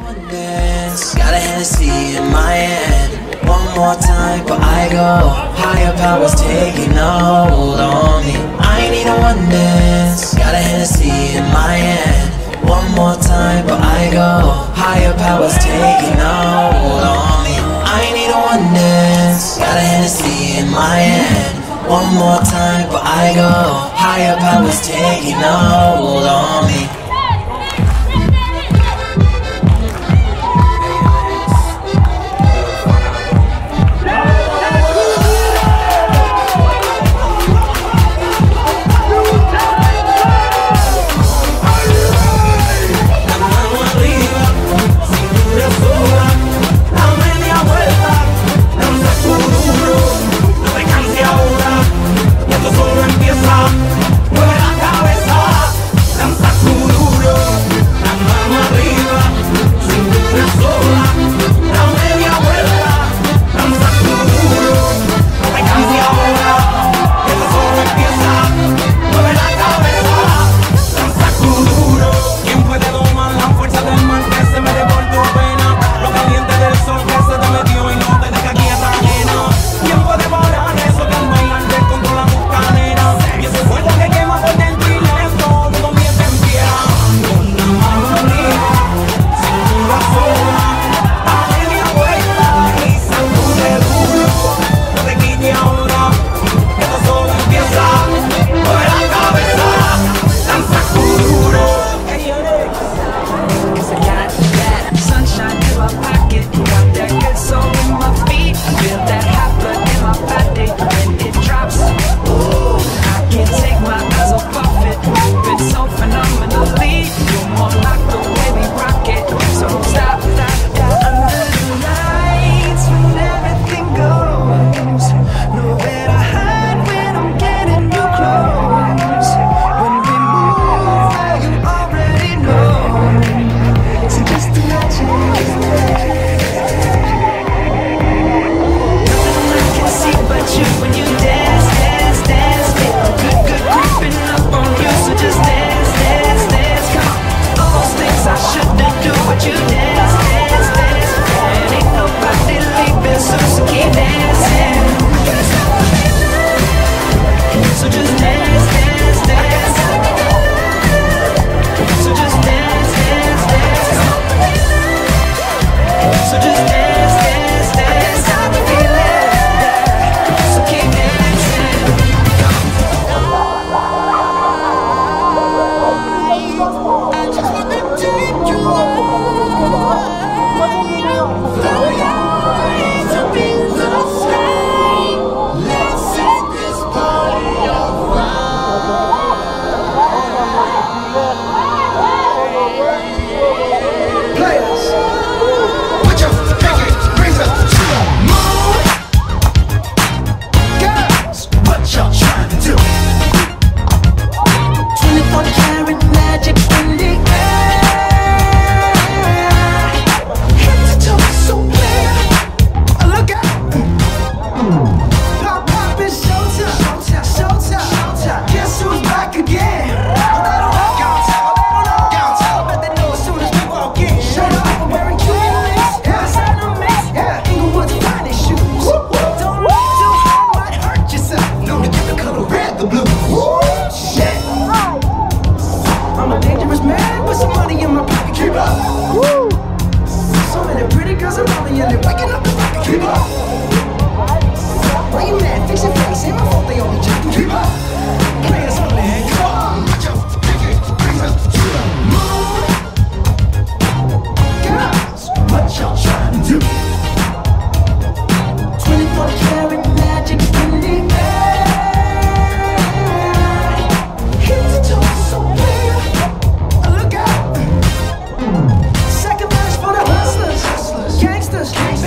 one dance. Got a Hennessy in my hand. One more time before I go. Higher powers taking a hold on me. I need a one dance. Got a Hennessy in my hand. One more time before I go. Higher powers taking a hold on me. I need a one dance. Got a Hennessy in my hand. One more time before I go. Higher powers taking a hold on me.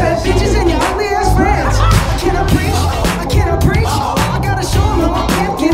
Bitches in your ugly ass friends. I cannot preach. I gotta show them how my pimp can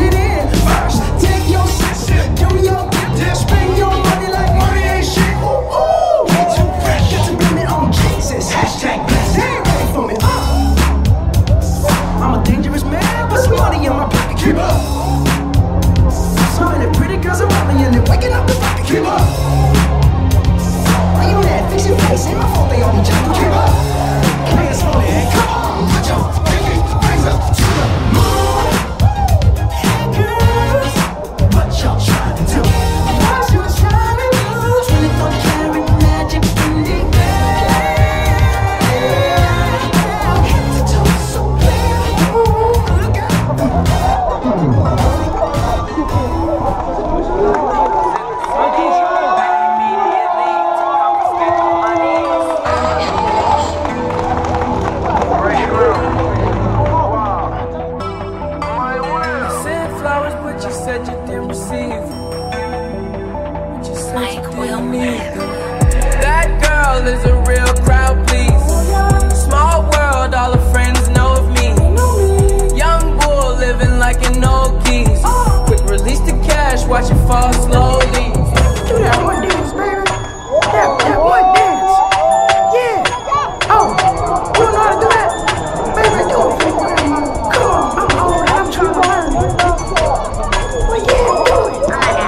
girl is a real crowd, please. Small world, all her friends know of me. Young bull living like an old geese. Quick release the cash, watch it fall slowly. Do that one dance, baby. That one dance. Yeah. Oh, you don't know how to do that? Baby, do it for me. Come on, I'm old. I'm trying to learn. Well, yeah, do it.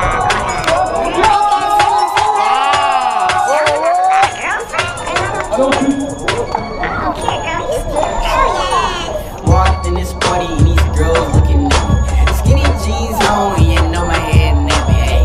Walked in this party and these girls looking at me. Skinny jeans on, you know my head nappy.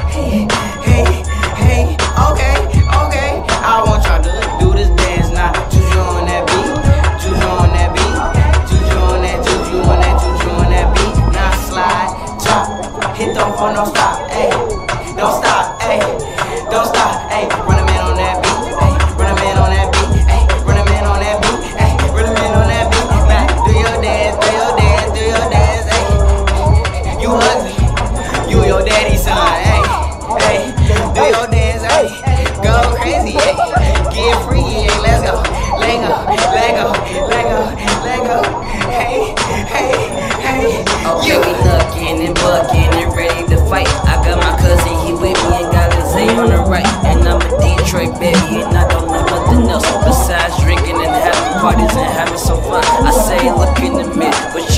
Hey, okay. I want y'all to do this dance now. Juju on that beat, juju on that beat, juju on that, juju on that, juju on that beat. Now slide, chop, hit the phone, don't stop, ayy, don't stop, ayy, don't stop, ayy. Run a man on that beat, ayy, run a man on that beat, ayy, run a man on that beat, ayy, run a man on that beat. Now do your dance, do your dance, do your dance, ayy. You ugly, you your daddy's son, ayy, ayy. Do your dance, ayy, go crazy, ayy. Get free, ayy. Let's go, let go, let go, let go, let go. Hey. Okay, we looking and bucking and ready to fight. I got my cousin, he with me and got his A on the right. And I'm a Detroit baby and I don't know nothing else besides drinking and having parties and having some fun. I say look in the mirror, but